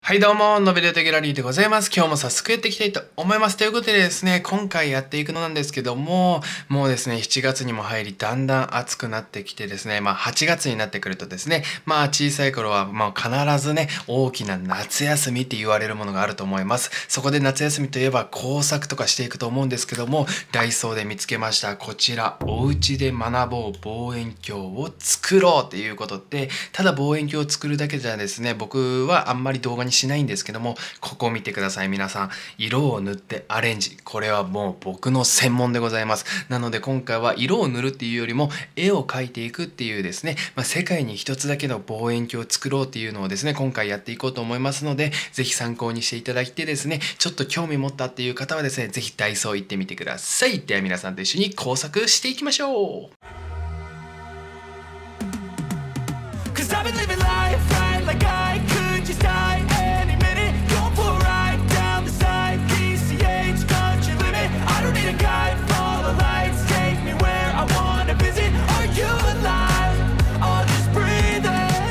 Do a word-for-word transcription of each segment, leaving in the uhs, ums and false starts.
はいどうも、ノベルテギャラリーでございます。今日も早速やっていきたいと思います。ということでですね、今回やっていくのなんですけども、もうですね、しちがつにも入り、だんだん暑くなってきてですね、まあはちがつになってくるとですね、まあ小さい頃はまあ必ずね、大きな夏休みって言われるものがあると思います。そこで夏休みといえば工作とかしていくと思うんですけども、ダイソーで見つけました。こちら、お家で学ぼう望遠鏡を作ろうっていうことで、ただ望遠鏡を作るだけじゃですね、僕はあんまり動画にしないんですけども、ここ見てください皆さん。色を塗ってアレンジ。これはもう僕の専門でございます。なので今回は色を塗るっていうよりも絵を描いていくっていうですね、まあ、世界に一つだけの望遠鏡を作ろうっていうのをですね、今回やっていこうと思いますので、ぜひ参考にしていただいてですね、ちょっと興味持ったっていう方はですね、ぜひダイソー行ってみてください。では皆さんと一緒に工作していきましょう。Cause I've been living life right like I could just die any minute. Going for a ride down the side, P C H country limit. I don't need a guide, follow lights, take me where I wanna visit. Are you alive? Or just breathing?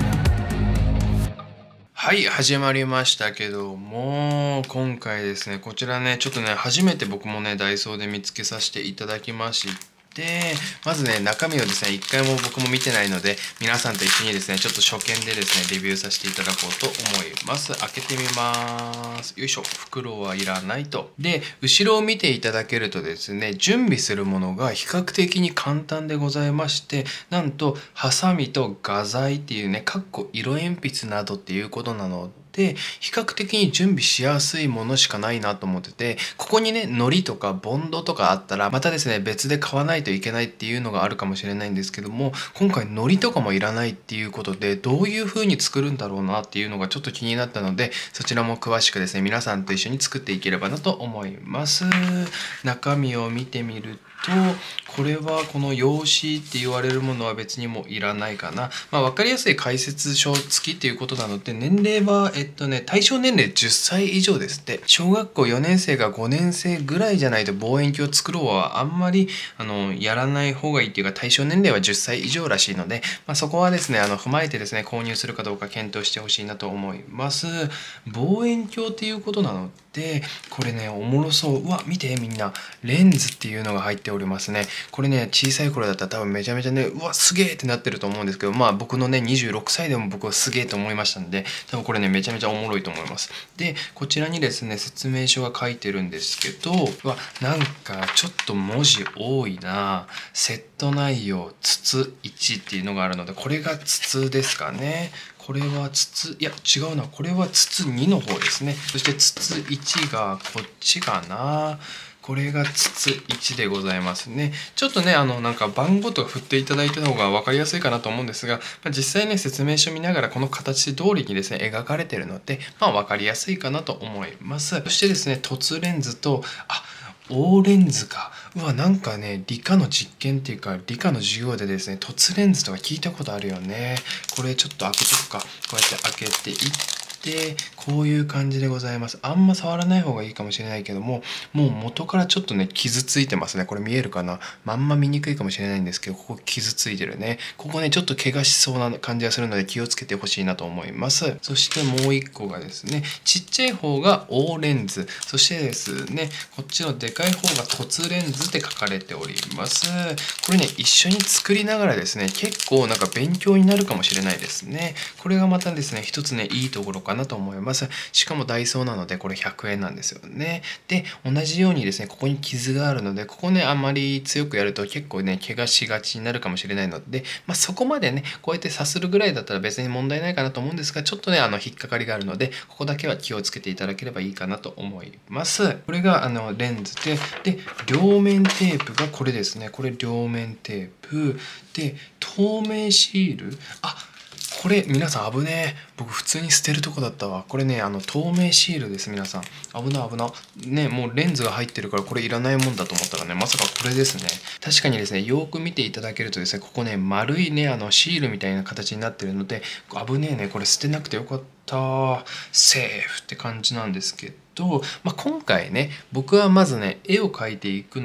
はい、始まりましたけども、今回ですね、こちらね、ちょっとね、初めて僕もね、ダイソーで見つけさせていただきまして、で、まずね、中身をですね、一回も僕も見てないので、皆さんと一緒にですね、ちょっと初見でですね、レビューさせていただこうと思います。開けてみます。よいしょ。袋はいらないと。で、後ろを見ていただけるとですね、準備するものが比較的に簡単でございまして、なんと、ハサミと画材っていうね、かっこ色鉛筆などっていうことなので、で比較的に準備しやすいものしかないなと思ってて、ここにね糊とかボンドとかあったらまたですね別で買わないといけないっていうのがあるかもしれないんですけども、今回糊とかもいらないっていうことで、どういう風に作るんだろうなっていうのがちょっと気になったので、そちらも詳しくですね皆さんと一緒に作っていければなと思います。中身を見てみると、これはこの用紙って言われるものは別にもういらないかな。まあ分かりやすい解説書付きっていうことなので、年齢はえっとね対象年齢じゅっさい以上ですって。小学校よねん生がごねん生ぐらいじゃないと望遠鏡を作ろうはあんまりあのやらない方がいいっていうか、対象年齢はじゅっさい以上らしいので、まあ、そこはですねあの踏まえてですね購入するかどうか検討してほしいなと思います。望遠鏡っていうことなので、これねおもろそう。うわ見てみんな、レンズっていうのが入っておりますね。これね小さい頃だったら多分めちゃめちゃね、うわすげえってなってると思うんですけど、まあ僕のねにじゅうろくさいでも僕はすげえと思いましたんで、多分これねめちゃめちゃおもろいと思います。でこちらにですね説明書が書いてるんですけど、うわなんかちょっと文字多いな。セット内容筒いちっていうのがあるので、これが筒ですかね。これは筒、いや違うな、これは筒にの方ですね。そして筒いちがこっちかな。これが筒いちでございますね。ちょっとねあのなんか番号とか振っていただいた方が分かりやすいかなと思うんですが、まあ、実際ね説明書見ながらこの形通りにですね描かれてるので、まあ分かりやすいかなと思います。そしてですね凸レンズと、あ大レンズか。うわなんかね理科の実験っていうか理科の授業でですね凸レンズとか聞いたことあるよね。これちょっと開けとくか。こうやって開けていってこういう感じでございます。あんま触らない方がいいかもしれないけども、もう元からちょっとね傷ついてますね。これ見えるかな。まんま見にくいかもしれないんですけど、ここ傷ついてるね。ここねちょっと怪我しそうな感じがするので気をつけてほしいなと思います。そしてもう一個がですね、ちっちゃい方が大レンズ、そしてですねこっちのでかい方が凸レンズって書かれております。これね一緒に作りながらですね結構なんか勉強になるかもしれないですね。これがまたですね一つねいいところかなと思います。しかもダイソーなのでこれひゃくえんなんですよね。で同じようにですねここに傷があるので、ここねあんまり強くやると結構ね怪我しがちになるかもしれないので、まあ、そこまでねこうやってさするぐらいだったら別に問題ないかなと思うんですが、ちょっとねあの引っかかりがあるのでここだけは気をつけていただければいいかなと思います。これがあのレンズで、で両面テープがこれですね。これ両面テープで透明シール、あこれ皆さん危ねえ。僕普通に捨てるとこだったわ。これねあの透明シールです。皆さん危な危なね。もうレンズが入ってるからこれいらないもんだと思ったらね、まさかこれですね。確かにですねよく見ていただけるとですね、ここね丸いねあのシールみたいな形になってるので、危ねえね。これ捨てなくてよかった、セーフって感じなんですけど、まあ、今回ね僕はまずね絵を描いていくの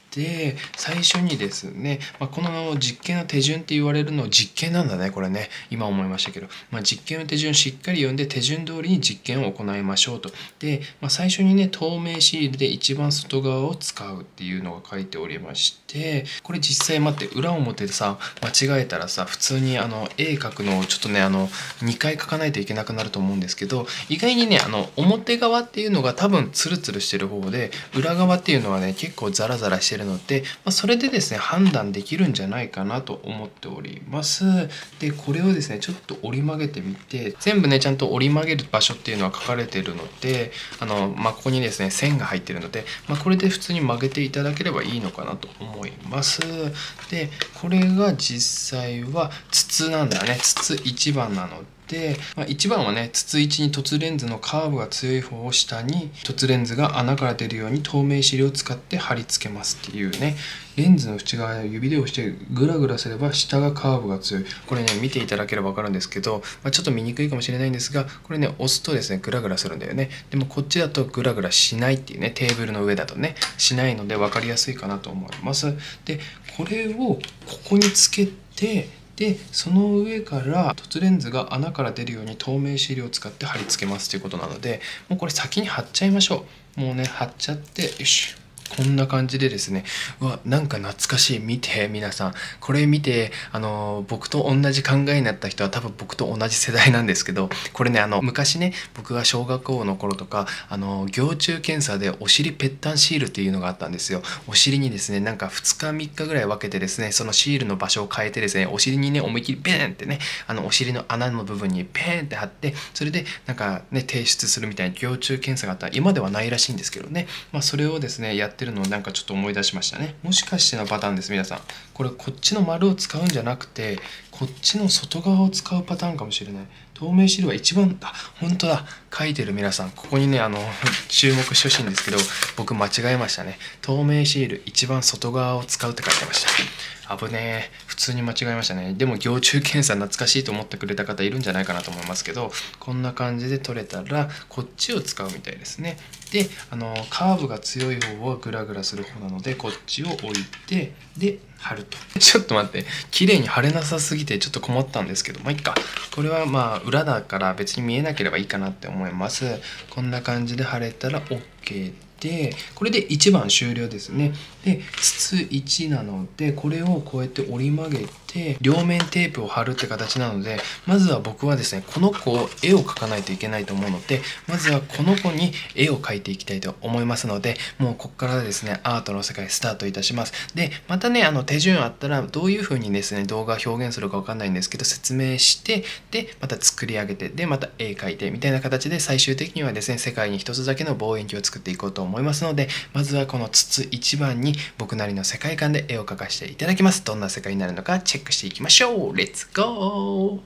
で最初にですね、まあ、この実験の手順って言われるの実験なんだねこれね、今思いましたけど、まあ、実験の手順しっかり読んで手順通りに実験を行いましょうと。で、まあ、最初にね透明シールで一番外側を使うっていうのが書いておりまして、これ実際待って裏表でさ間違えたらさ普通にあの絵描くのをちょっとねあのにかい描かないといけなくなると思うんですけど、意外にねあの表側っていうのが多分ツルツルしてる方で裏側っていうのはね結構ザラザラしてるので、まあ、それでですね判断できるんじゃないかなと思っております。でこれをですねちょっと折り曲げてみて、全部ねちゃんと折り曲げる場所っていうのは書かれてるので、あの、まあ、ここにですね線が入ってるので、まあ、これで普通に曲げていただければいいのかなと思います。でこれが実際は筒なんだね、筒いちばんなのででまあ、いちばんはね筒いちに凸レンズのカーブが強い方を下に凸レンズが穴から出るように透明シールを使って貼り付けますっていうね、レンズの内側を指で押してグラグラすれば下がカーブが強い。これね見ていただければ分かるんですけど、まあ、ちょっと見にくいかもしれないんですが、これね押すとですねグラグラするんだよね。でもこっちだとグラグラしないっていうね、テーブルの上だとねしないので分かりやすいかなと思います。でこれをここにつけて、でその上から凸レンズが穴から出るように透明シールを使って貼り付けますということなので、もうこれ先に貼っちゃいましょう。もうね貼っちゃって、よしこんな感じでですね、うわなんか懐かしい。見て皆さんこれ見て、あの僕と同じ考えになった人は多分僕と同じ世代なんですけど、これねあの昔ね僕が小学校の頃とかあの蟯虫検査でお尻ぺったんシールっていうのがあったんですよ。お尻にですねなんかふつかみっかぐらい分けてですね、そのシールの場所を変えてですね、お尻にね思いっきりペーンってね、あのお尻の穴の部分にペーンって貼って、それでなんかね提出するみたいな蟯虫検査があったら、今ではないらしいんですけどね、まあ、それをですねやってるのをなんかちょっと思い出しましたね。もしかしてのパターンです。皆さんこれこっちの丸を使うんじゃなくてこっちの外側を使うパターンかもしれない。透明シールは一番、あ本当だ書いてる。皆さんここにねあの注目してほしいんですけど、僕間違えましたね。透明シール一番外側を使うって書いてました。危ねえ、普通に間違えましたね。でも蟯虫検査懐かしいと思ってくれた方いるんじゃないかなと思いますけど、こんな感じで取れたらこっちを使うみたいですね。であのカーブが強い方はグラグラする方なのでこっちを置いて、で貼ると。ちょっと待って、綺麗に貼れなさすぎてちょっと困ったんですけど、まあいっか。これはまあ裏だから別に見えなければいいかなって思います。こんな感じで貼れたら OK で、これでいちばん終了ですね。で筒いちなのでこれをこうやって折り曲げて両面テープを貼るって形なので、まずは僕はですねこの子を絵を描かないといけないと思うので、まずはこの子に絵を描いていきたいと思いますので、もうここからですねアートの世界スタートいたします。でまたねあの手順あったらどういう風にですね動画表現するかわかんないんですけど説明して、でまた作り上げて、でまた絵描いてみたいな形で最終的にはですね世界に一つだけの望遠鏡を作っていこうと思いますので、まずはこの筒いちばんに僕なりの世界観で絵を描かせていただきます。どんな世界になるのかチェックしていきましょう。レッツゴー。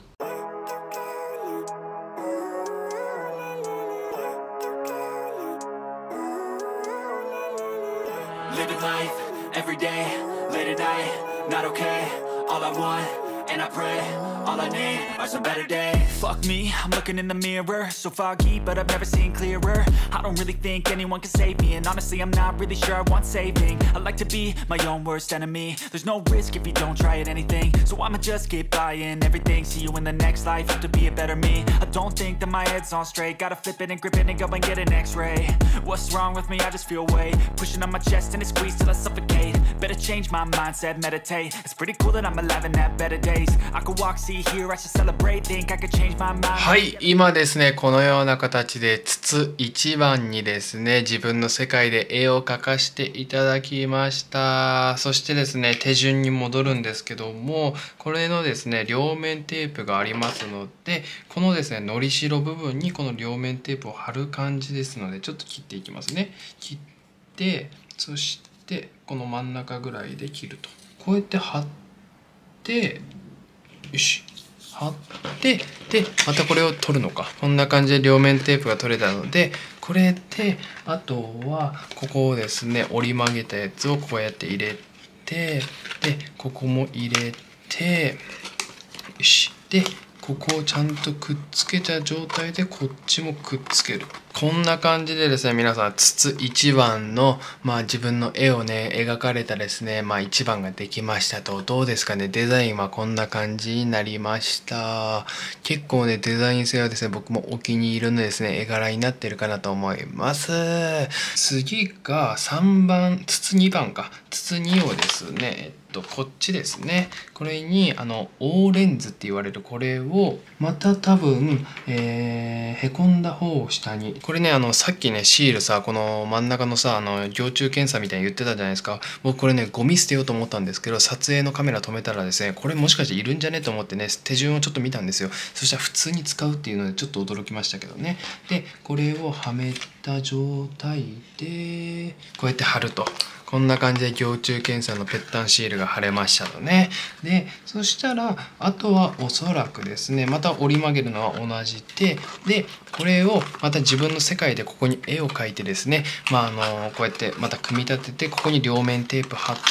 Living life every day, late at night, not okay. All I want, and I pray, all I need are some better days. Fuck me, I'm looking in the mirror, so foggy, but I've never seen clearer. I don't really think anyone can save me, and honestly I'm not really sure I want saving. I like to be my own worst enemy. There's no risk if you don't try at anything, so I'ma just keep buying everything. See you in the next life, have to be a better me. I don't think that my head's on straight, gotta flip it and grip it and go and get an x-ray. What's wrong with me? I just feel weight pushing on my chest and it squeezes till I suffocate. Better change my mindset, meditate. It's pretty cool that I'm alive and have better days. I could walk, see, hear, I should celebrate. Think I could change my mind. はい、今ですねこのような形で筒いちばんにですね自分の世界で絵を描かしていただきました。そしてですね手順に戻るんですけども、これのですね両面テープがありますので、このですねのりしろ部分にこの両面テープを貼る感じですので、ちょっと切っていきますね。切って、そしてこの真ん中ぐらいで切ると。こうやって貼って、よし貼って、でまたこれを取るのか。こんな感じで両面テープが取れたので、これであとはここをですね折り曲げたやつをこうやって入れて、でここも入れて、よしでここをちゃんとくっつけた状態でこっちもくっつける。 こんな感じでですね、皆さん筒一番の、まあ、自分の絵をね描かれたですね、まあ、一番ができましたと。どうですかね。デザインはこんな感じになりました。結構ねデザイン性はですね僕もお気に入りのですね絵柄になってるかなと思います。次がさんばん、筒にばんか、筒にをですねえっとこっちですね、これにあの O レンズって言われるこれをまた多分、えー、へこんだ方を下に、これねあのさっきねシールさ、この真ん中のさあの蟯虫検査みたいに言ってたじゃないですか。僕これねゴミ捨てようと思ったんですけど、撮影のカメラ止めたらですねこれもしかしているんじゃねと思ってね手順をちょっと見たんですよ。そしたら普通に使うっていうのでちょっと驚きましたけどね。でこれをはめた状態でこうやって貼ると、こんな感じで蟯虫検査のぺったんシールが貼れましたとね。でそしたらあとはおそらくですねまた折り曲げるのは同じで、でこれをまた自分の世界でここに絵を描いてですね、まああのこうやってまた組み立ててここに両面テープ貼って、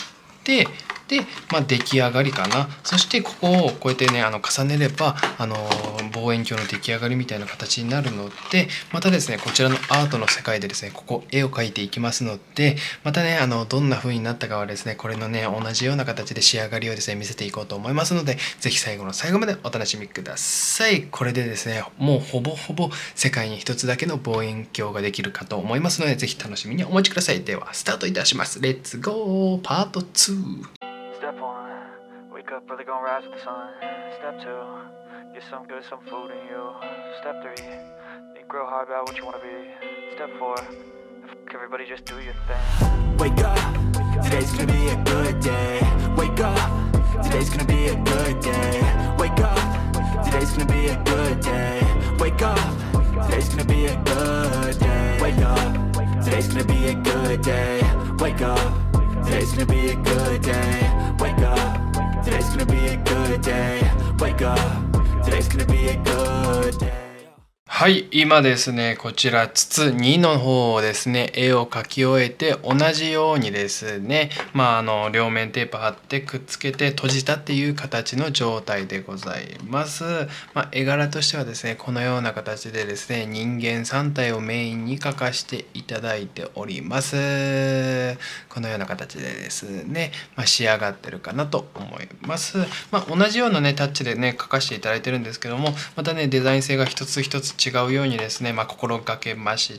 で、まあ、出来上がりかな。そしてここをこうやってねあの重ねればあの望遠鏡の出来上がりみたいな形になるので、またですねこちらのアートの世界でですねここ絵を描いていきますので、またねあのどんな風になったかはですねこれのね同じような形で仕上がりをですね見せていこうと思いますので、是非最後の最後までお楽しみください。これでですねもうほぼほぼ世界に一つだけの望遠鏡ができるかと思いますので、是非楽しみにお待ちください。ではスタートいたします。レッツゴーパートツー。 Step one, wake up early, gonna rise with the sun. Step two, get some good, some food in you. Step three, think real hard about what you wanna be. Step four, f- everybody just do your thing. Wake up, today's gonna be a good day. Wake up, today's gonna be a good day. Wake up, today's gonna be a good day. Wake up, today's gonna be a good day. Wake up, today's gonna be a good day. Wake up.Today's gonna be a good day. Wake up. Today's gonna be a good day. Wake up. Today's gonna be a good day. はい、今ですねこちら筒にの方をですね絵を描き終えて、同じようにですねまああの両面テープ貼ってくっつけて閉じたっていう形の状態でございます。まあ、絵柄としてはですねこのような形でですね人間さん体をメインに描かしていただいております。このような形でですね、まあ、仕上がってるかなと思います。まあ、同じようなねタッチでね描かしていただいてるんですけども、またねデザイン性が一つ一つ違うようにですね、まあ、心がけました。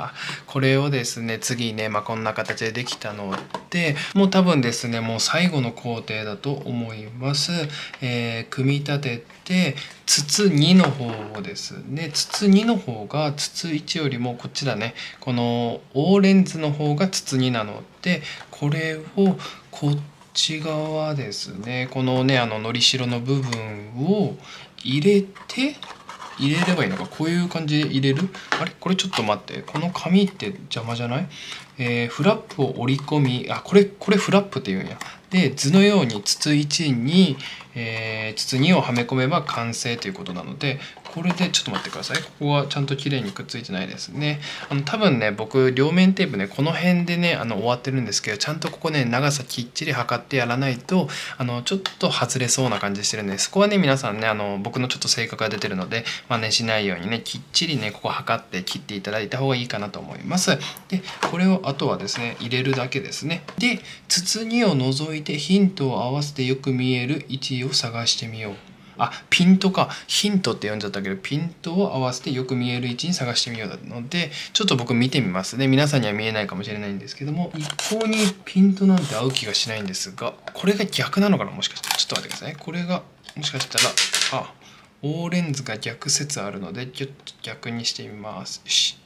これをですね次ね、まあ、こんな形でできたのでもう多分ですねもう最後の工程だと思います。えー、組み立てて筒にの方をですね、筒にの方が筒いちよりもこっちだね、この O レンズの方が筒になので、これをこっち側ですね、このねあののりしろの部分を入れて入れればいいのか、こういう感じで入れる。あれこれちょっと待って、この紙って邪魔じゃない？えー、フラップを折り込み、あこれこれフラップっていうんや。で図のように筒いちに、えー、筒にをはめ込めば完成ということなので、これでちょっと待ってください。ここはちゃんと綺麗にくっついてないですね。あの多分ね僕両面テープねこの辺でねあの終わってるんですけど、ちゃんとここね長さきっちり測ってやらないとあのちょっと外れそうな感じしてるんで、そこはね皆さんねあの僕のちょっと性格が出てるので真似しないようにねきっちりねここ測って切っていただいた方がいいかなと思います。でこれをあとはですね入れるだけですね。で筒にを除いてヒントを合わせてよく見える位置を探してみよう。あピントか、ヒントって呼んじゃったけどピントを合わせてよく見える位置に探してみようので、ちょっと僕見てみますね。皆さんには見えないかもしれないんですけども、一向にピントなんて合う気がしないんですが、これが逆なのかな、もしかして。ちょっと待ってください。これがもしかしたらあ O レンズが逆説あるのでちょっと逆にしてみます。よし、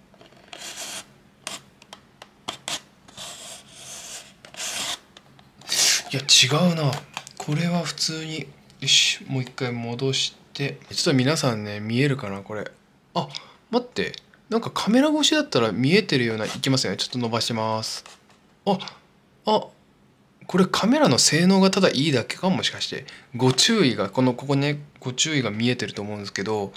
いや違うな、これは普通に、よしもう一回戻して、ちょっと皆さんね見えるかなこれ。あ待って、なんかカメラ越しだったら見えてるような、いきますよね。ちょっと伸ばします。ああこれカメラの性能がただいいだけかもしかして。ご注意がこのここねご注意が見えてると思うんですけど、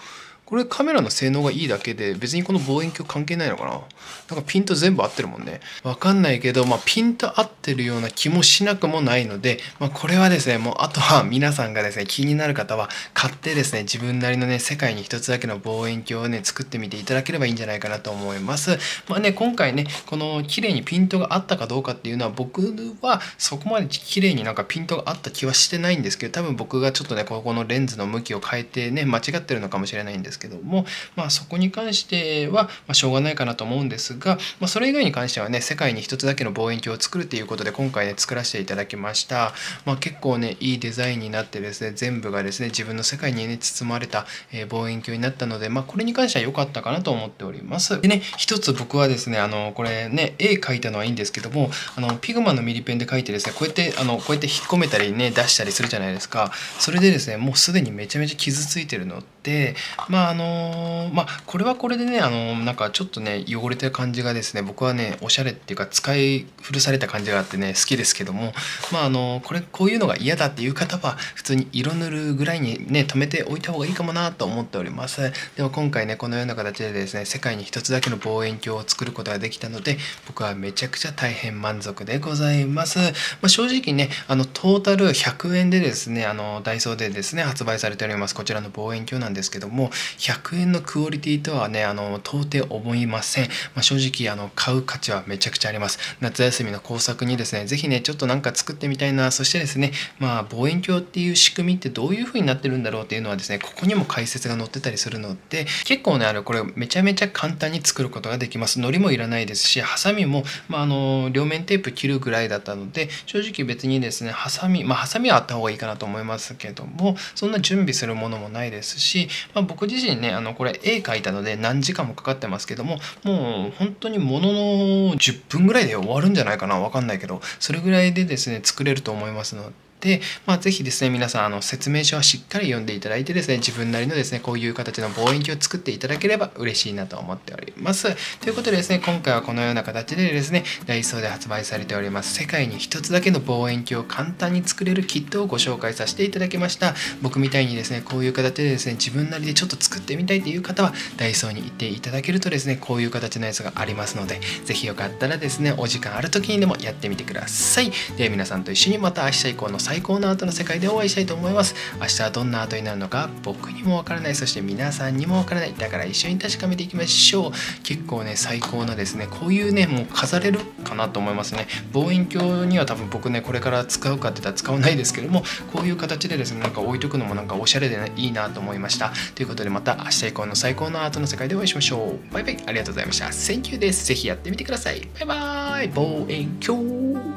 これカメラの性能がいいだけで別にこの望遠鏡関係ないのかな。なんかピント全部合ってるもんね。わかんないけど、まあ、ピント合ってるような気もしなくもないので、まあ、これはですね、もうあとは皆さんがですね、気になる方は買ってですね、自分なりのね、世界に一つだけの望遠鏡をね、作ってみていただければいいんじゃないかなと思います。まあね、今回ね、この綺麗にピントがあったかどうかっていうのは、僕はそこまで綺麗になんかピントがあった気はしてないんですけど、多分僕がちょっとね、ここのレンズの向きを変えてね、間違ってるのかもしれないんですけども、まあそこに関しては、まあ、しょうがないかなと思うんですが、まあ、それ以外に関してはね、世界に一つだけの望遠鏡を作るっていうことで今回ね、作らせていただきました。まあ、結構ね、いいデザインになってですね、全部がですね、自分の世界にね、包まれた、えー、望遠鏡になったので、まあ、これに関しては良かったかなと思っております。でね、一つ僕はですね、あの、これね、絵描いたのはいいんですけども、あの、ピグマのミリペンで描いてですね、こうやって、あの、こうやって引っ込めたりね、出したりするじゃないですか。それでですね、もうすでにめちゃめちゃ傷ついてるので、まあ、あのー、まあ、これはこれでね、あのー、なんかちょっとね、汚れてる感じがですね、僕はね、おしゃれっていうか、使い古された感じがあってね、好きですけども、まあ、あのー、これ、こういうのが嫌だっていう方は、普通に色塗るぐらいにね、止めておいた方がいいかもなと思っております。でも今回ね、このような形でですね、世界に一つだけの望遠鏡を作ることができたので、僕はめちゃくちゃ大変満足でございます。まあ、正直ね、あの、トータルひゃくえんでですね、あの、ダイソーでですね、発売されております、こちらの望遠鏡なんですけども、ひゃくえんのクオリティとはね、あの、到底思いません。まあ、正直、あの、買う価値はめちゃくちゃあります。夏休みの工作にですね、ぜひね、ちょっとなんか作ってみたいな、そしてですね、まあ、望遠鏡っていう仕組みってどういう風になってるんだろうっていうのはですね、ここにも解説が載ってたりするので、結構ね、あの、これめちゃめちゃ簡単に作ることができます。糊もいらないですし、ハサミも、まあ、あの、両面テープ切るぐらいだったので、正直別にですね、ハサミ、まあ、ハサミはあった方がいいかなと思いますけども、そんな準備するものもないですし、まあ、僕自身ね、あの、これ絵描いたので何時間もかかってますけども、もう本当にもののじゅっぷんぐらいで終わるんじゃないかな、わかんないけど、それぐらいでですね、作れると思いますので、で、まあ、ぜひですね、皆さん、あの、説明書はしっかり読んでいただいてですね、自分なりのですね、こういう形の望遠鏡を作っていただければ嬉しいなと思っております。ということでですね、今回はこのような形でですね、ダイソーで発売されております、世界に一つだけの望遠鏡を簡単に作れるキットをご紹介させていただきました。僕みたいにですね、こういう形でですね、自分なりでちょっと作ってみたいという方は、ダイソーに行っていただけるとですね、こういう形のやつがありますので、ぜひよかったらですね、お時間ある時にでもやってみてください。では皆さんと一緒にまた明日以降の最高のアートの世界でお会いしたいと思います。明日はどんなアートになるのか僕にもわからない、そして皆さんにもわからない。だから一緒に確かめていきましょう。結構ね、最高なですね、こういうね、もう飾れるかなと思いますね。望遠鏡には多分僕ね、これから使うかって言ったら使わないですけども、こういう形でですね、なんか置いとくのもなんかおしゃれで、ね、いいなと思いました。ということでまた明日以降の最高のアートの世界でお会いしましょう。バイバイ、ありがとうございました。Thank you です。ぜひやってみてください。バイバイ、望遠鏡。